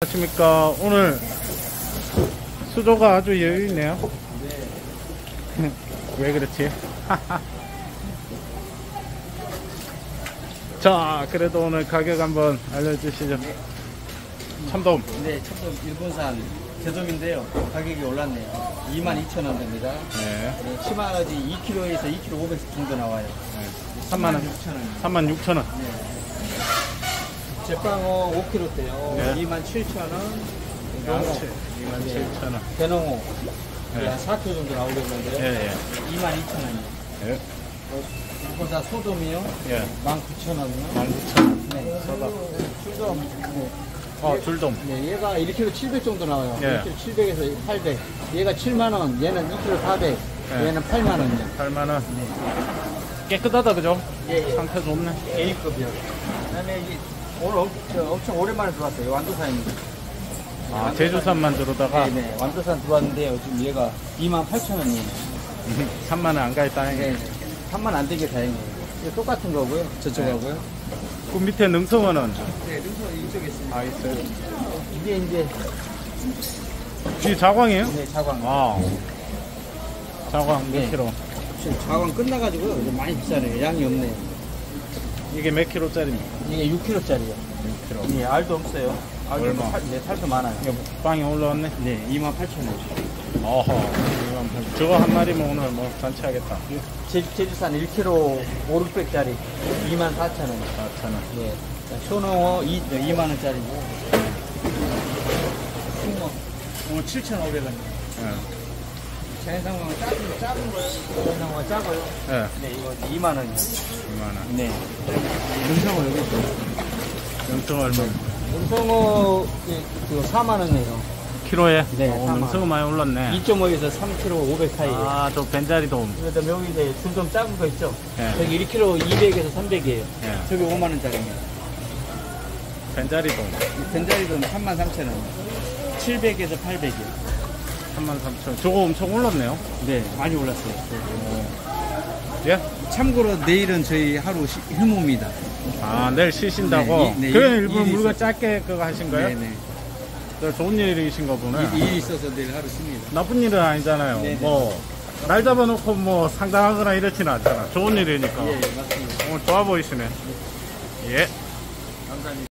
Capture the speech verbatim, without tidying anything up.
안녕하십니까. 오늘 수조가 아주 여유 있네요. 네. 왜 그렇지? 자, 그래도 오늘 가격 한번 알려주시죠. 네. 참돔. 네, 참돔 일본산 제돔인데요. 가격이 올랐네요. 이만 이천 원 됩니다. 네. 네, 치마아지 이 킬로그램에서 이 킬로그램 오백 정도 나와요. 네. 삼만 원. 육천 원. 삼만 육천 원. 네. 제빵어 오 킬로그램대요. 네. 이만 칠천 원. 이만 칠천 원. 대농어. 네. 한 사 킬로그램 정도 나오겠는데요. 예, 예. 이만 이천 원이요. 예. 일본산 소돔이요. 예. 만 구천 원이요. 만 구천 원. 네. 줄돔. 네. 어, 줄돔. 네, 얘가 일 킬로그램 칠백 정도 나와요. 예. 일 킬로그램 칠백에서 팔백. 얘가 칠만 원, 얘는 이 킬로그램 사백, 예. 얘는 팔만 원이요. 팔만 원. 네. 깨끗하다, 그죠? 예, 예. 상태 좋네. A급이요. 그다음에 이게 오늘 엄, 저, 엄청 오랜만에 들어왔어요. 완도산입니다. 아, 제주산만 들어다가 네, 네. 완도산 들어왔는데요. 지금 얘가 이만 팔천 원이에요. 삼만 원 안 가있 다행이네. 네. 삼만 안 되게 다행이에요. 이거 똑같은 거고요. 저쪽하고요. 그 밑에 능성어는? 네, 능서 이쪽에 있습니다. 아, 있어요. 이게 이제 뒤 자광이에요? 네, 자광. 와. 자광 몇 네. 킬로? 지금 자광 끝나가지고요. 이제 많이 비싸네요. 양이 없네요. 이게 몇 킬로짜리입니까? 이게 육 킬로그램짜리요. 육 킬로. 예, 알도 없어요. 알도 얼마? 팔, 네, 살도 많아요. 이거 빵이 올라왔네? 네, 이만 팔천 원. 어허. 이만 팔- 저거 한 마리면 오늘 뭐 잔치하겠다. 제, 제주산 일 킬로그램 오백짜리 이만 사천 원. 사천 원. 예. 소농어 이만 원짜리고. 숭어 어, 칠천오백 원. 예. 자연상어는 작은, 작은 거요. 자연상어가 작아요. 예. 네, 이거 이만 원이요. 이만 원. 네. 능성어 여기 있어요. 능성 얼마? 능성어 예, 그 사만 원이에요. 키로에? 네, 어, 사만. 능성 많이 올랐네. 이 점 오에서 삼 킬로그램 오백 사이에요. 아, 저 벤자리도. 그다음에 여기 이제 줄좀 작은 거 있죠? 예. 저기 일 킬로그램 이백에서 삼백이에요. 예. 저기 오만 원짜리입니다. 벤자리도. 벤자리도는 삼만 삼천 원. 칠백에서 팔백이요. 삼만 삼천 원. 저거 엄청 올랐네요. 네, 많이 올랐어요. 예? 참고로 내일은 저희 하루 시, 휴무입니다. 아, 내일 쉬신다고? 네, 이- 네, 그래, 일- 일부러 일이 물건 있어서. 짧게 그거 하신 거예요? 네네. 저 좋은 일이신가 보네. 일, 일이 있어서 내일 하루 쉽니다. 나쁜 일은 아니잖아요. 네네. 뭐, 날 잡아놓고 뭐 상당하거나 이렇지는 않잖아. 좋은 일이니까. 예, 예, 맞습니다. 오늘 좋아 보이시네. 예. 감사합니다.